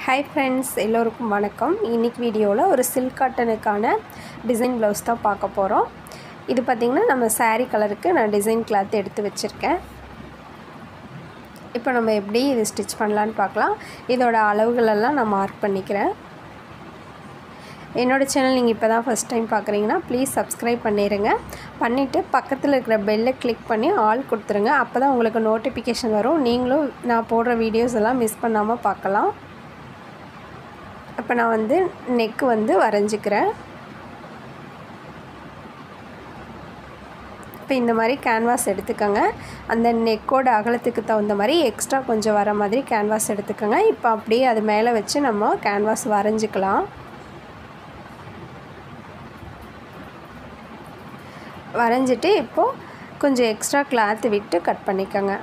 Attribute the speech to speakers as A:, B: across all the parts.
A: Hi friends, எல்லோருக்கும் வணக்கம். இன்றைக்கி வீடியோவில் ஒரு சில்க் காட்டனுக்கான டிசைன் ப்ளவுஸ் தான் பார்க்க போகிறோம். இது பார்த்திங்கன்னா நம்ம saree கலருக்கு நான் டிசைன் கிளாத் எடுத்து வச்சுருக்கேன். இப்போ நம்ம எப்படி இது ஸ்டிச் பண்ணலான்னு பார்க்கலாம். இதோட அளவுகளெல்லாம் நான் மார்க் பண்ணிக்கிறேன். என்னோடய சேனல் நீங்கள் இப்போ தான் ஃபஸ்ட் டைம் பார்க்குறீங்கன்னா ப்ளீஸ் சப்ஸ்கிரைப் பண்ணிடுங்க. பண்ணிவிட்டு பக்கத்தில் இருக்கிற பெல்லை கிளிக் பண்ணி ஆல் கொடுத்துருங்க. அப்போ தான் உங்களுக்கு நோட்டிஃபிகேஷன் வரும். நீங்களும் நான் போடுற வீடியோஸ் எல்லாம் மிஸ் பண்ணாமல் பார்க்கலாம். இப்போ நான் நெக்கு வரைஞ்சிக்கிறேன். இப்போ இந்த மாதிரி கேன்வாஸ் எடுத்துக்கோங்க. அந்த நெக்கோட அகலத்துக்கு தகுந்த மாதிரி எக்ஸ்ட்ரா கொஞ்சம் வர மாதிரி கேன்வாஸ் எடுத்துக்கோங்க. இப்போ அப்படியே அது மேலே வச்சு நம்ம கேன்வாஸ் வரைஞ்சிக்கலாம். வரைஞ்சிட்டு இப்போது கொஞ்சம் எக்ஸ்ட்ரா கிளாத் விட்டு கட் பண்ணிக்கோங்க.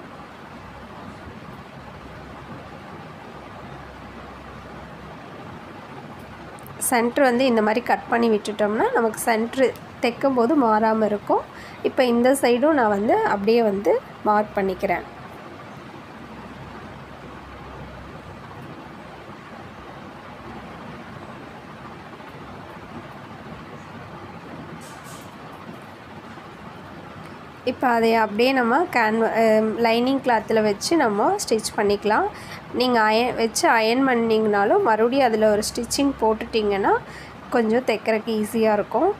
A: சென்ட்ரு இந்த மாதிரி கட் பண்ணி விட்டுட்டோம்னா நமக்கு சென்ட்ரு தைக்கும் போது மாறாமல் இருக்கும். இப்போ இந்த சைடும் நான் அப்படியே மார்க் பண்ணிக்கிறேன். இப்போ அதை அப்படியே நம்ம லைனிங் கிளாத்தில் வச்சு நம்ம ஸ்டிச் பண்ணிக்கலாம். நீங்கள் வச்சு அயன் பண்ணிங்கனாலும் மறுபடியும் அதில் ஒரு ஸ்டிச்சிங் போட்டுட்டிங்கன்னா கொஞ்சம் தைக்கிறதுக்கு ஈஸியாக இருக்கும்.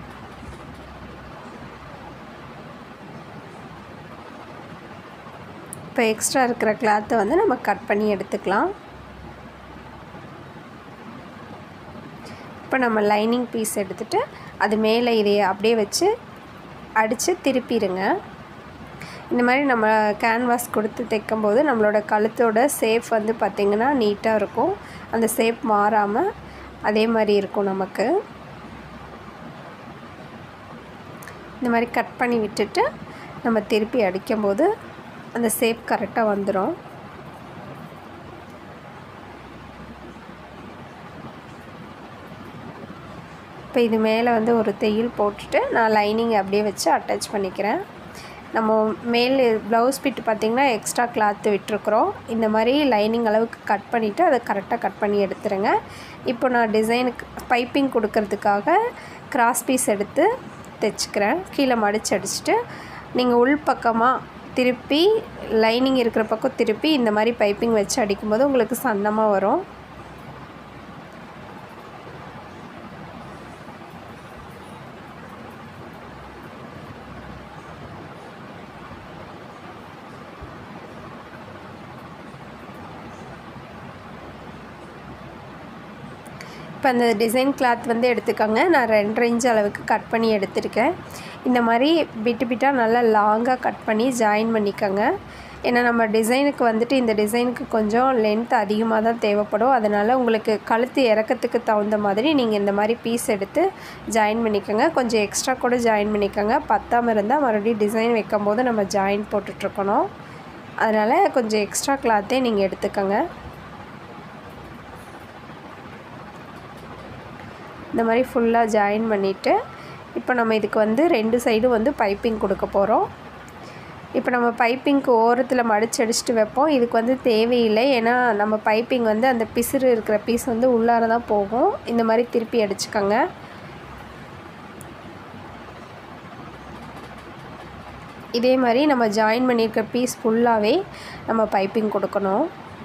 A: இப்போ எக்ஸ்ட்ரா இருக்கிற கிளாத்தை நம்ம கட் பண்ணி எடுத்துக்கலாம். இப்போ நம்ம லைனிங் பீஸ் எடுத்துகிட்டு அது மேலே இதை அப்படியே வச்சு அடித்து திருப்பிடுங்க. இந்த மாதிரி நம்ம கேன்வாஸ் கொடுத்து தைக்கும்போது நம்மளோட கழுத்தோட ஷேப் பார்த்திங்கன்னா நீட்டாக இருக்கும். அந்த ஷேப் மாறாமல் அதே மாதிரி இருக்கும். நமக்கு இந்த மாதிரி கட் பண்ணி விட்டுட்டு நம்ம திருப்பி அடிக்கும்போது அந்த ஷேப் கரெக்டாக வந்துடும். இப்போ இது மேலே ஒரு தையல் போட்டுட்டு நான் லைனிங் அப்படியே வச்சு அட்டாச் பண்ணிக்கிறேன். நம்ம மேல் ப்ளவுஸ் பிட்டு பார்த்திங்கன்னா எக்ஸ்ட்ரா கிளாத்து விட்டுருக்குறோம். இந்த மாதிரி லைனிங் அளவுக்கு கட் பண்ணிவிட்டு அதை கரெக்டாக கட் பண்ணி எடுத்துருங்க. இப்போ நான் டிசைனுக்கு பைப்பிங் கொடுக்கறதுக்காக கிராஸ் பீஸ் எடுத்து தைச்சிக்கிறேன். கீழே மடித்து அடிச்சுட்டு நீங்கள் உள் பக்கமாக திருப்பி லைனிங் இருக்கிற பக்கம் திருப்பி இந்த மாதிரி பைப்பிங் வச்சு அடிக்கும்போது உங்களுக்கு சன்னமாக வரும். இப்போ அந்த டிசைன் கிளாத் எடுத்துக்கோங்க. நான் 2 இன்ச் அளவுக்கு கட் பண்ணி எடுத்துருக்கேன். இந்த மாதிரி பிட்டு பிட்டாக நல்லா லாங்காக கட் பண்ணி ஜாயின் பண்ணிக்கோங்க. ஏன்னா நம்ம டிசைனுக்கு இந்த டிசைனுக்கு கொஞ்சம் லென்த் அதிகமாக தான் தேவைப்படும். அதனால் உங்களுக்கு கழுத்து இறக்கத்துக்கு தகுந்த மாதிரி நீங்கள் இந்த மாதிரி பீஸ் எடுத்து ஜாயின் பண்ணிக்கோங்க. கொஞ்சம் எக்ஸ்ட்ரா கூட ஜாயின் பண்ணிக்கோங்க. பத்தாமல் இருந்தால் மறுபடியும் டிசைன் வைக்கும் போது நம்ம ஜாயின் போட்டுட்ருக்கணும். அதனால் கொஞ்சம் எக்ஸ்ட்ரா கிளாத்தே நீங்கள் எடுத்துக்கோங்க. இந்த மாதிரி ஃபுல்லாக ஜாயின் பண்ணிவிட்டு இப்போ நம்ம இதுக்கு 2 சைடும் பைப்பிங் கொடுக்க போகிறோம். இப்போ நம்ம பைப்பிங்க்கு ஓரத்தில் மடித்து அடிச்சுட்டு வைப்போம். இதுக்கு தேவையில்லை. ஏன்னா நம்ம பைப்பிங் அந்த பிசுறு இருக்கிற பீஸ் உள்ளார தான் போகும். இந்த மாதிரி திருப்பி அடிச்சுக்கோங்க. இதே மாதிரி நம்ம ஜாயின் பண்ணியிருக்க பீஸ் ஃபுல்லாகவே நம்ம பைப்பிங் கொடுக்கணும்.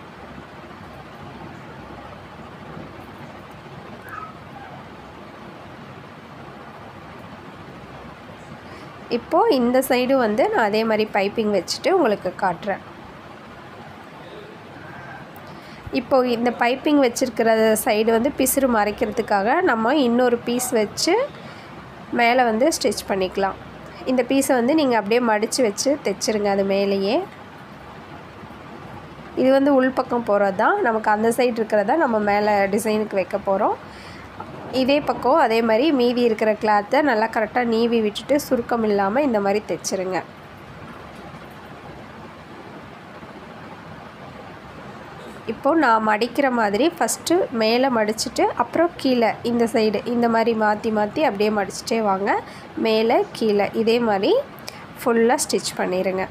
A: இப்போது இந்த சைடு நான் அதே மாதிரி பைப்பிங் வச்சுட்டு உங்களுக்கு காட்டுறேன். இப்போது இந்த பைப்பிங் வச்சுருக்கிற சைடு பிசுறு மறைக்கிறதுக்காக நம்ம இன்னொரு பீஸ் வச்சு மேலே ஸ்டிச் பண்ணிக்கலாம். இந்த பீஸை நீங்கள் அப்படியே மடித்து வச்சு தைச்சிருங்க. அது மேலேயே இது உள்பக்கம் போகிறது தான். நமக்கு அந்த சைடு இருக்கிறதா நம்ம மேலே டிசைனுக்கு வைக்க போகிறோம். இதே பக்கம் அதே மாதிரி மீதி இருக்கிற கிளாத்தை நல்லா கரெக்டாக நீவி விட்டுட்டு சுருக்கம் இல்லாமல் இந்த மாதிரி தைச்சிருங்க. இப்போது நான் மடிக்கிற மாதிரி ஃபஸ்ட்டு மேலே மடிச்சுட்டு அப்புறம் கீழே இந்த சைடு இந்த மாதிரி மாற்றி மாற்றி அப்படியே மடிச்சுட்டே வாங்க. மேலே கீழே இதே மாதிரி ஃபுல்லாக ஸ்டிச் பண்ணிடுங்க.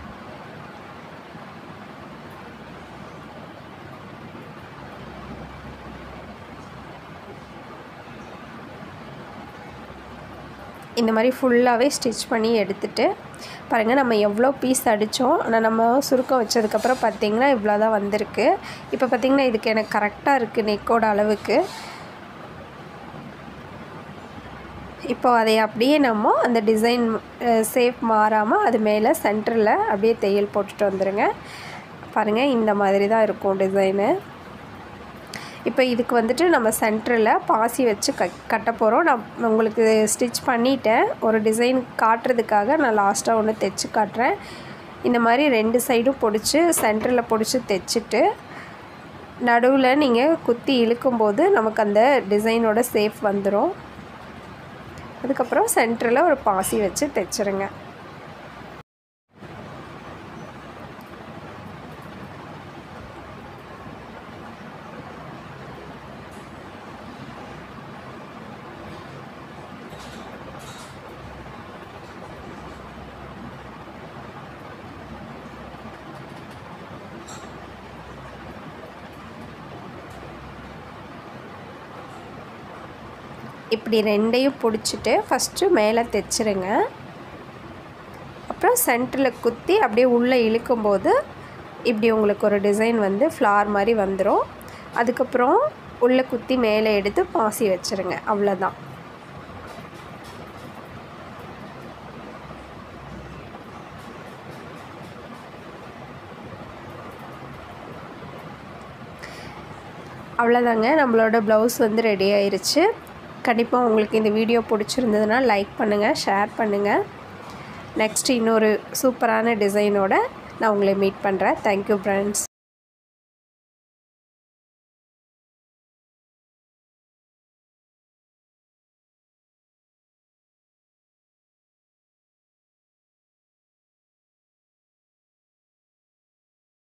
A: இந்த மாதிரி ஃபுல்லாகவே ஸ்டிச் பண்ணி எடுத்துகிட்டு பாருங்கள், நம்ம எவ்வளோ பீஸ் அடித்தோம். ஆனால் நம்ம சுருக்கம் வச்சதுக்கப்புறம் பார்த்திங்கன்னா இவ்வளோ தான் வந்திருக்கு. இப்போ பார்த்திங்கன்னா இதுக்கு எனக்கு கரெக்டாக இருக்குது நெக்கோட அளவுக்கு. இப்போ அதை அப்படியே நம்ம அந்த டிசைன் ஷேப் மாறாமல் அது மேலே சென்டரில் அப்படியே தையல் போட்டுட்டு வந்துடுங்க. பாருங்கள், இந்த மாதிரி தான் இருக்கும் டிசைனு. இப்போ இதுக்கு வந்துட்டு நம்ம சென்டரில் பாசி வச்சு கட்ட போகிறோம். நான் உங்களுக்கு ஸ்டிச் பண்ணிட்டேன். ஒரு டிசைன் காட்டுறதுக்காக நான் லாஸ்ட்டாக ஒன்று தைச்சி காட்டுறேன். இந்த மாதிரி 2 சைடும் பிடிச்சி சென்டரில் பிடிச்சி தைச்சிட்டு நடுவில் நீங்கள் குத்தி இழுக்கும்போது நமக்கு அந்த டிசைனோட ஷேப் வந்துடும். அதுக்கப்புறம் சென்டரில் ஒரு பாசி வச்சு தைச்சிருங்க. இப்படி 2ஐயும் பிடிச்சிட்டு ஃபஸ்ட்டு மேலே தைச்சிருங்க. அப்புறம் சென்டரில் குத்தி அப்படியே உள்ளே இழுக்கும்போது இப்படி உங்களுக்கு ஒரு டிசைன் வந்து ஃப்ளார் மாதிரி வந்துடும். அதுக்கப்புறம் உள்ளே குத்தி மேலே எடுத்து பாசி வச்சுருங்க. அவ்வளோதான். அவ்வளோதாங்க, நம்மளோட ப்ளவுஸ் வந்து ரெடி ஆயிடுச்சு. கண்டிப்பாக உங்களுக்கு இந்த வீடியோ பிடிச்சிருந்ததுன்னா லைக் பண்ணுங்கள், ஷேர் பண்ணுங்கள். நெக்ஸ்ட்டு இன்னொரு சூப்பரான டிசைனோட நான் உங்களை மீட் பண்ணுறேன். Thank you friends.